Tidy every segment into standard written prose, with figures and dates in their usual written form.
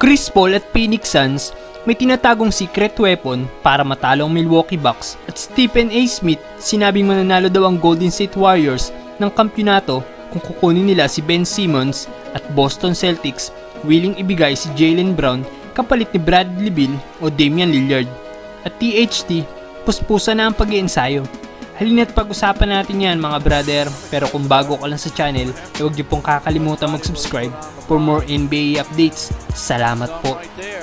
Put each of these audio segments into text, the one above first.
Chris Paul at Phoenix Suns may tinatagong secret weapon para matalo ang Milwaukee Bucks, at Stephen A. Smith sinabing mananalo daw ang Golden State Warriors ng kampyonato kung kukunin nila si Ben Simmons, at Boston Celtics willing ibigay si Jaylen Brown kapalit ni Bradley Beal o Damian Lillard. At THT, puspusa na ang pag-iensayo. Halina't pag-usapan natin yan mga brother, pero kung bago ka lang sa channel, huwag niyo pong kakalimutan mag-subscribe for more NBA updates. Salamat po.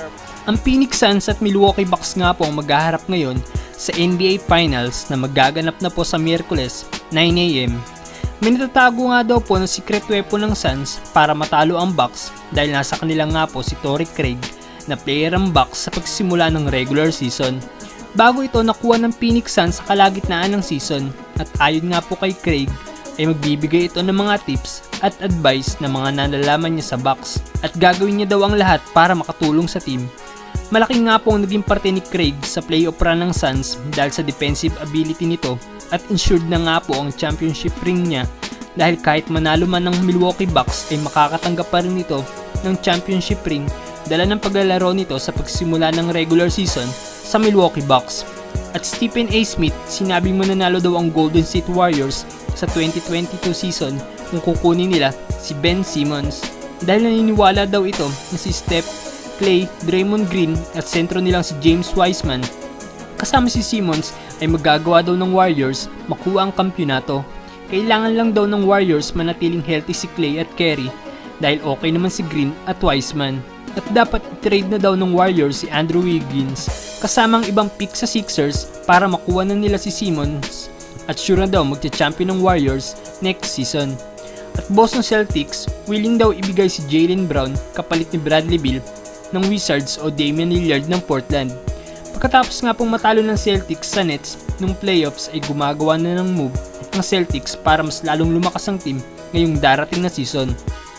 Ang Phoenix Suns at Milwaukee Bucks nga po ang maghaharap ngayon sa NBA Finals na magaganap na po sa Miyerkules 9 AM. May natatago nga daw po ng secret weapon ng Suns para matalo ang Bucks dahil nasa kanila nga po si Torrey Craig na player ang Bucks sa pagsimula ng regular season. Bago ito nakuha ng Phoenix Suns sa kalagitnaan ng season, at ayon nga po kay Craig ay magbibigay ito ng mga tips at advice na mga nalalaman niya sa Bucks, at gagawin niya daw ang lahat para makatulong sa team. Malaki nga po ang naging parte ni Craig sa playoff run ng Suns dahil sa defensive ability nito, at ensured na nga po ang championship ring niya dahil kahit manalo man ng Milwaukee Bucks ay makakatanggap pa rin ito ng championship ring dala ng paglalaro nito sa pagsimula ng regular season sa Milwaukee Bucks. At Stephen A. Smith sinabing mananalo daw ang Golden State Warriors sa 2022 season kung kukunin nila si Ben Simmons, dahil naniniwala daw ito na si Steph, Clay, Draymond Green at sentro nilang si James Wiseman kasama si Simmons ay magagawa daw ng Warriors makuha ang kampyonato. Kailangan lang daw ng Warriors manatiling healthy si Clay at Curry dahil okay naman si Green at Wiseman, at dapat i-trade na daw ng Warriors si Andrew Wiggins kasamang ibang pick sa Sixers para makuha na nila si Simmons, at sure na daw magcha-champion ng Warriors next season. At Boston Celtics willing daw ibigay si Jaylen Brown kapalit ni Bradley Beal ng Wizards o Damian Lillard ng Portland. Pagkatapos nga pong matalo ng Celtics sa Nets nung playoffs ay gumagawa na ng move ang Celtics para mas lalong lumakas ang team ngayong darating na season.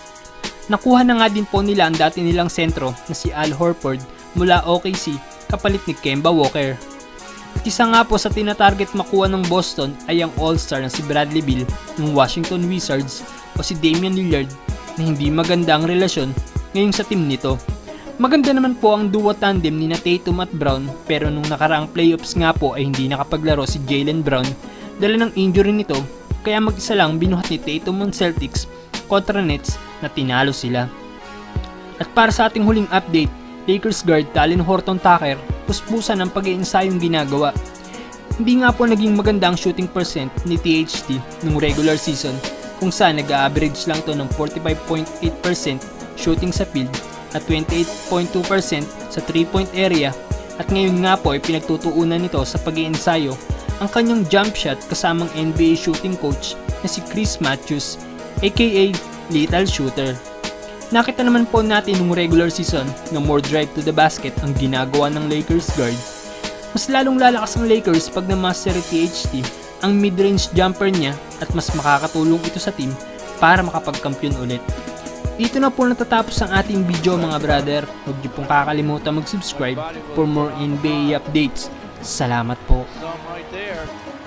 Nakuha na nga din po nila ang dati nilang sentro na si Al Horford mula OKC kapalit ni Kemba Walker. At isa nga po sa tinatarget makuha ng Boston ay ang all-star na si Bradley Beal ng Washington Wizards o si Damian Lillard na hindi maganda ang relasyon ngayon sa team nito. Maganda naman po ang duo tandem ni Tatum at Brown, pero nung nakaraang playoffs nga po ay hindi nakapaglaro si Jaylen Brown dala ng injury nito, kaya mag-isa lang binuhat ni Tatum ang Celtics kontra Nets na tinalo sila. At para sa ating huling update, Lakers guard Talen Horton-Tucker puspusan ng pag-iensayong ginagawa. Hindi nga po naging maganda ang shooting percent ni THT nung regular season, kung saan nag-average lang to ng 45.8% shooting sa field at 28.2% sa 3-point area, at ngayon nga po ay pinagtutuunan nito sa pag-iensayo ang kanyang jump shot kasamang NBA shooting coach na si Chris Matthews aka Lethal Shooter. Nakita naman po natin nung regular season na more drive to the basket ang ginagawa ng Lakers guard. Mas lalong lalakas ang Lakers pag na-master THT ang mid-range jumper niya, at mas makakatulong ito sa team para makapagkampiyon ulit. Dito na po natatapos ang ating video mga brother. Huwag niyo pong kakalimutan mag-subscribe for more NBA updates. Salamat po.